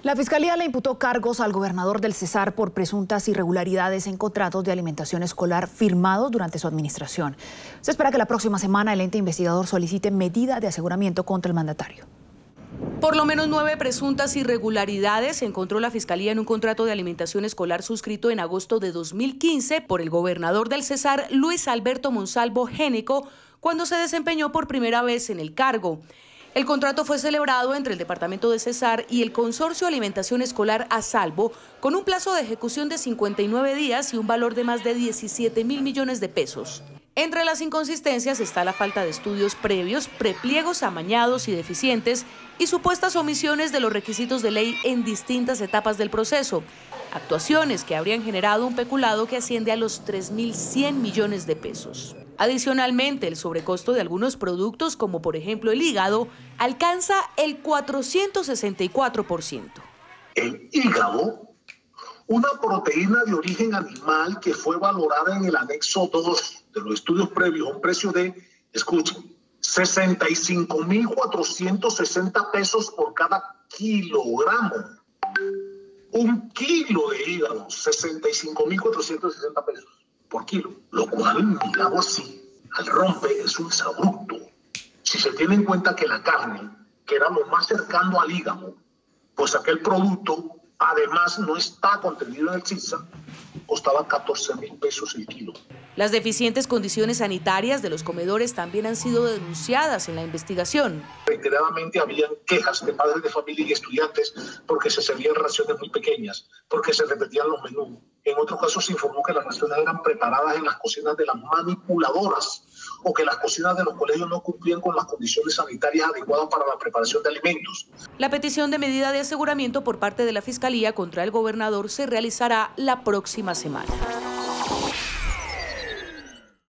La Fiscalía le imputó cargos al gobernador del Cesar por presuntas irregularidades en contratos de alimentación escolar firmados durante su administración. Se espera que la próxima semana el ente investigador solicite medida de aseguramiento contra el mandatario. Por lo menos 9 presuntas irregularidades encontró la Fiscalía en un contrato de alimentación escolar suscrito en agosto de 2015 por el gobernador del Cesar, Luis Alberto Monsalvo Génico, cuando se desempeñó por primera vez en el cargo. El contrato fue celebrado entre el Departamento de Cesar y el Consorcio Alimentación Escolar A Salvo, con un plazo de ejecución de 59 días y un valor de más de 17.000 millones de pesos. Entre las inconsistencias está la falta de estudios previos, prepliegos amañados y deficientes y supuestas omisiones de los requisitos de ley en distintas etapas del proceso. Actuaciones que habrían generado un peculado que asciende a los 3.100 millones de pesos. Adicionalmente, el sobrecosto de algunos productos, como por ejemplo el hígado, alcanza el 464%. El hígado, una proteína de origen animal que fue valorada en el anexo 2 de los estudios previos a un precio de, escuchen, 65.460 pesos por cada kilogramo. Un kilo de hígado, 65.460 pesos por kilo, lo cual, mirado así, al rompe es un exabrupto. Si se tiene en cuenta que la carne, que era lo más cercano al hígado, pues aquel producto, además no está contenido en el CISA, costaba 14.000 pesos el kilo. Las deficientes condiciones sanitarias de los comedores también han sido denunciadas en la investigación. Reiteradamente habían quejas de padres de familia y estudiantes porque se servían raciones muy pequeñas, porque se repetían los menús. En otros casos se informó que las raciones eran preparadas en las cocinas de las manipuladoras o que las cocinas de los colegios no cumplían con las condiciones sanitarias adecuadas para la preparación de alimentos. La petición de medida de aseguramiento por parte de la Fiscalía contra el gobernador se realizará la próxima semana.